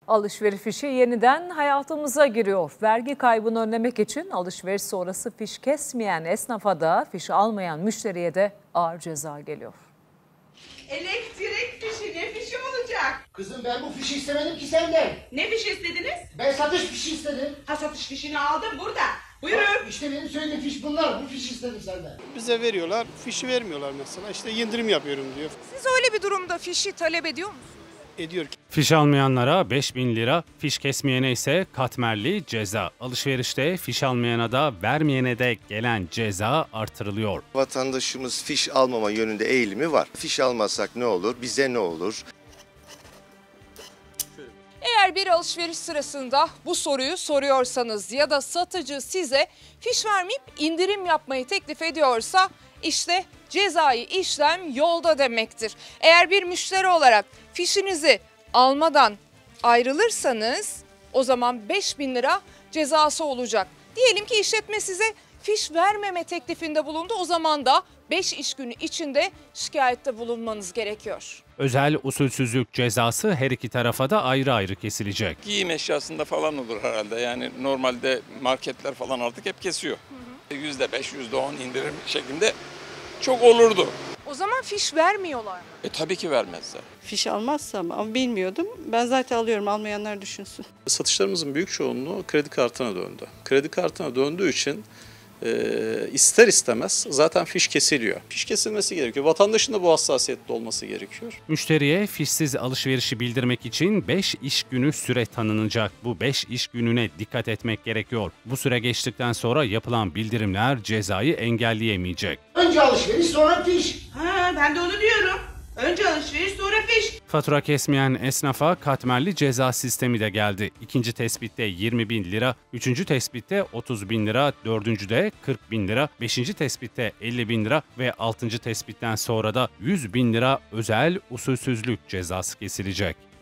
Alışveriş fişi yeniden hayatımıza giriyor. Vergi kaybını önlemek için alışveriş sonrası fiş kesmeyen esnafa da fiş almayan müşteriye de ağır ceza geliyor. Elektrik fişi ne fişi olacak? Kızım ben bu fişi istemedim ki senden. Ne fişi istediniz? Ben satış fişi istedim. Ha, satış fişini aldım burada. Buyurun. İşte benim söylediğim fiş bunlar. Bu fişi istedim senden. Bize veriyorlar, fişi vermiyorlar mesela. İşte indirim yapıyorum diyor. Siz öyle bir durumda fişi talep ediyor musunuz? Ediyor ki. Fiş almayanlara 5.000 lira, fiş kesmeyene ise katmerli ceza. Alışverişte fiş almayana da vermeyene de gelen ceza artırılıyor. Vatandaşımız fiş almama yönünde eğilimi var. Fiş almazsak ne olur, bize ne olur? Eğer bir alışveriş sırasında bu soruyu soruyorsanız ya da satıcı size fiş vermeyip indirim yapmayı teklif ediyorsa işte cezai işlem yolda demektir. Eğer bir müşteri olarak fişinizi almadan ayrılırsanız o zaman 5.000 lira cezası olacak. Diyelim ki işletme size fiş vermeme teklifinde bulundu, o zaman da 5 iş günü içinde şikayette bulunmanız gerekiyor. Özel usulsüzlük cezası her iki tarafa da ayrı ayrı kesilecek. Giyim eşyasında falan olur herhalde. Yani normalde marketler falan artık hep kesiyor. %5, %10 indirim şeklinde çok olurdu. O zaman fiş vermiyorlar mı? Tabii ki vermezler. Fiş almazsam ama bilmiyordum. Ben zaten alıyorum, almayanlar düşünsün. Satışlarımızın büyük çoğunluğu kredi kartına döndü. Kredi kartına döndüğü için ister istemez zaten fiş kesiliyor. Fiş kesilmesi gerekiyor. Vatandaşın da bu hassasiyetli olması gerekiyor. Müşteriye fişsiz alışverişi bildirmek için 5 iş günü süre tanınacak. Bu 5 iş gününe dikkat etmek gerekiyor. Bu süre geçtikten sonra yapılan bildirimler cezayı engelleyemeyecek. Önce alışveriş sonra fiş. Ha, ben de onu diyorum. Önce alışveriş sonra fiş. Fatura kesmeyen esnafa katmerli ceza sistemi de geldi. İkinci tespitte 20.000 lira, üçüncü tespitte 30.000 lira, dördüncüde 40.000 lira, beşinci tespitte 50.000 lira ve altıncı tespitten sonra da 100.000 lira özel usulsüzlük cezası kesilecek.